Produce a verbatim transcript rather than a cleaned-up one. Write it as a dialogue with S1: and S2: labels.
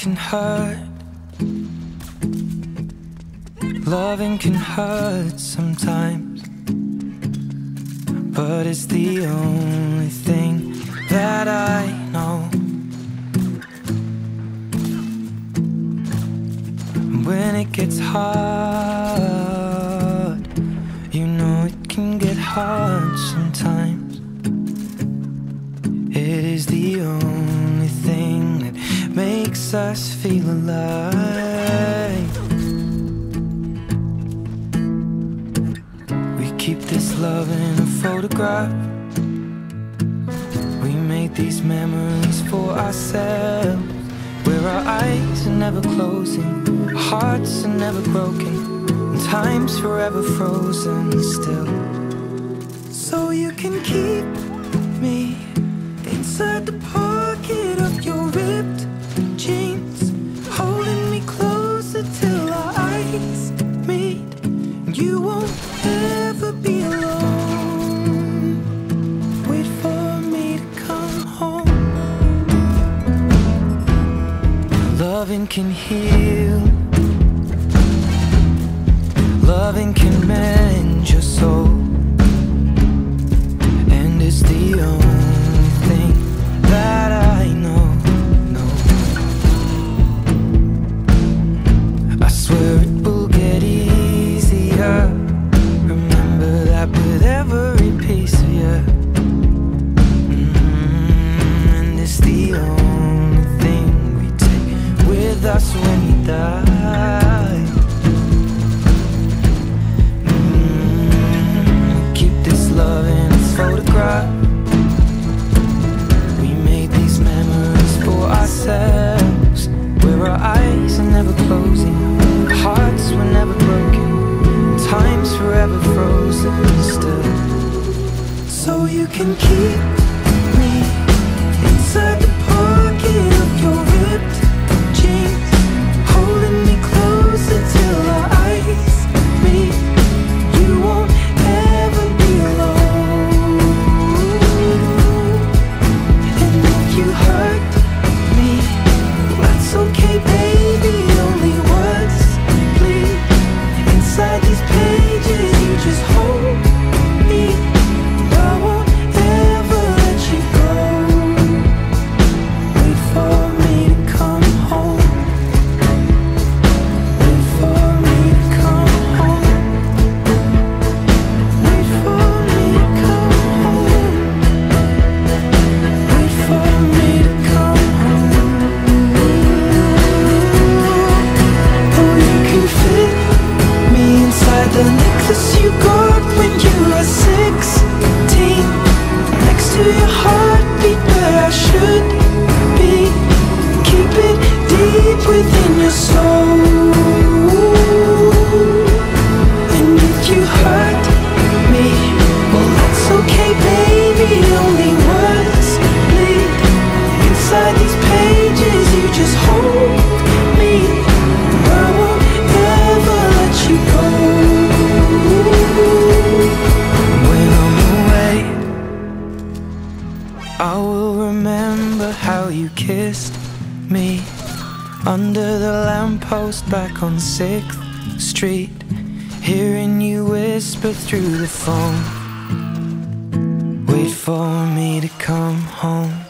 S1: can hurt. Loving can hurt sometimes, but it's the only thing that I know. When it gets hard, you know it can get hard sometimes. It is the only thing that makes us feel alive. We keep this love in a photograph. We made these memories for ourselves, where our eyes are never closing, our hearts are never broken, and time's forever frozen still. So you can keep me inside the pocket of your ripped jeans, holding me closer till our eyes meet. You won't ever be alone. Wait for me to come home. Loving can heal. Loving can mend your soul, and it's the only thing that I know, no. I swear it will get easier. Remember that with every piece of you. Mm-hmm. And it's the only thing we take with us when you die. Mm-hmm. Keep this love in its photograph. Ourselves, where our eyes are never closing, our hearts were never broken, time's forever frozen still. So you can keep me inside the pocket of your ripped jeans, holding me closer till our eyes meet. You won't ever be alone. And if you hurt, okay, baby, only words bleed inside these pages. You just hold me, I won't ever let you go. Wait for me to come home. Wait for me to come home. Wait for me to come home. Wait for me to come home. The necklace you got when you were sixteen, next to your heartbeat where I should be. Keep it deep within your soul. And if you hurt me, well that's okay, baby, only words bleed inside these pages. You just hold me, I won't ever let you go. I will remember how you kissed me under the lamppost back on sixth street, hearing you whisper through the phone. Wait for me to come home.